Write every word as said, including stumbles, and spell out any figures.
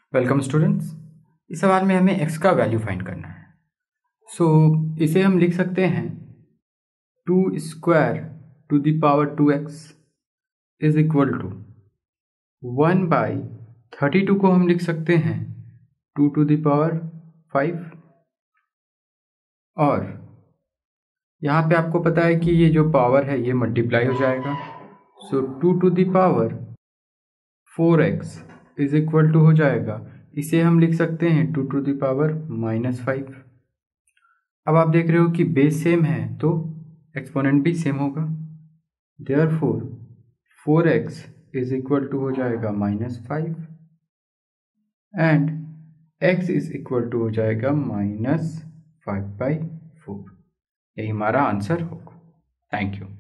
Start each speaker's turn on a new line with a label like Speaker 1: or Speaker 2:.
Speaker 1: Welcome students. इस सवाल में हमें x का वैल्यू फाइंड करना है। सो so, इसे हम लिख सकते हैं two square to the power two x is equal to one by thirty two को हम लिख सकते हैं two to the power five, और यहाँ पे आपको पता है कि ये जो पावर है ये मल्टीप्लाई हो जाएगा। So two to the power four x is equal to हो जाएगा, इसे हम लिख सकते हैं two to the power minus five. अब आप देख रहे हो कि बेस सेम है तो एक्सपोनेंट भी सेम होगा, therefore four x is equal to हो जाएगा minus five and x is equal to हो जाएगा माइनस फाइव बाई फोर। यही हमारा आंसर होगा। Thank you.